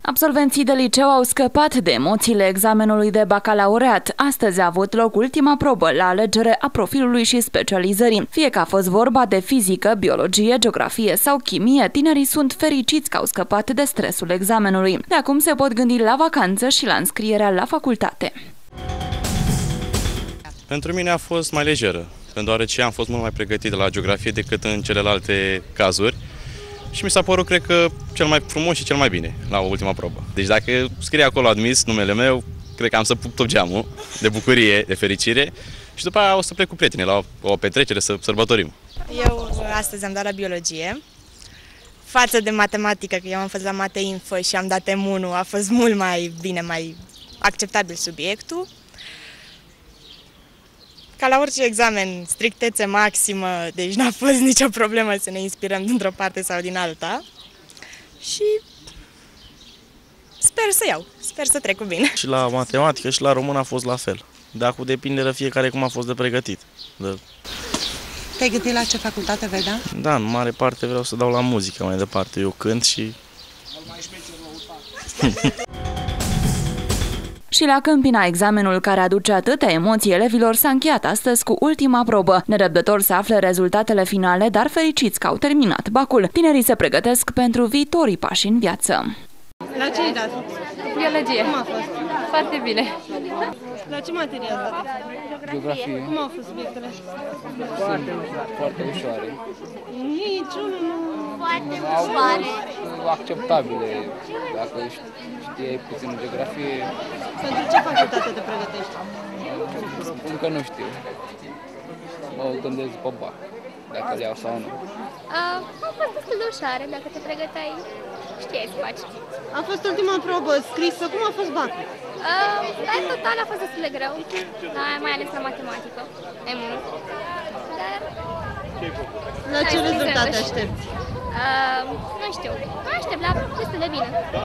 Absolvenții de liceu au scăpat de emoțiile examenului de bacalaureat. Astăzi a avut loc ultima probă la alegere a profilului și specializării. Fie că a fost vorba de fizică, biologie, geografie sau chimie, tinerii sunt fericiți că au scăpat de stresul examenului. De acum se pot gândi la vacanță și la înscrierea la facultate. Pentru mine a fost mai lejeră, deoarece am fost mult mai pregătit la geografie decât în celelalte cazuri. Și mi s-a părut, cred că, cel mai frumos și cel mai bine la ultima probă. Deci dacă scrie acolo admis numele meu, cred că am să pup tot geamul de bucurie, de fericire și după aia o să plec cu prietenii la o petrecere să sărbătorim. Eu astăzi am dat la biologie. Față de matematică, că eu am fost la Mate-Info și am dat M1, a fost mult mai bine, mai acceptabil subiectul. Ca la orice examen, strictețe maximă, deci n-a fost nicio problemă să ne inspirăm dintr-o parte sau din alta. Și sper să trec cu bine. Și la matematică și la română a fost la fel. Dar acum depinde de fiecare cum a fost de pregătit. Te-ai gândit la ce facultate vei da? Da, în mare parte vreau să dau la muzică mai departe. Eu cânt și... Și la Câmpina, examenul care aduce atâtea emoții elevilor s-a încheiat astăzi cu ultima probă. Nerăbdători să afle rezultatele finale, dar fericiți că au terminat bacul. Tinerii se pregătesc pentru viitorii pași în viață. La ce ai dat? Biologie. Cum a fost? Foarte bine. La ce materie ați dat? Geografie. Cum au fost subiectele? Foarte ușoare. Niciunul nu... Foarte ușoare. Acceptabile. Dacă știai puțin geografie... Pentru ce facultate te pregătești? Încă nu știu. Mă gândesc pe BAC, dacă le iau sau nu. A fost destul de ușoare, dacă te pregăteai, știai să faci. A fost ultima probă scrisă, cum a fost bacul? Dar total a fost destul de greu, mai ales la matematică, mai mult. Dar... La ce rezultate aștepți? Nu știu, aștept la destul de bine.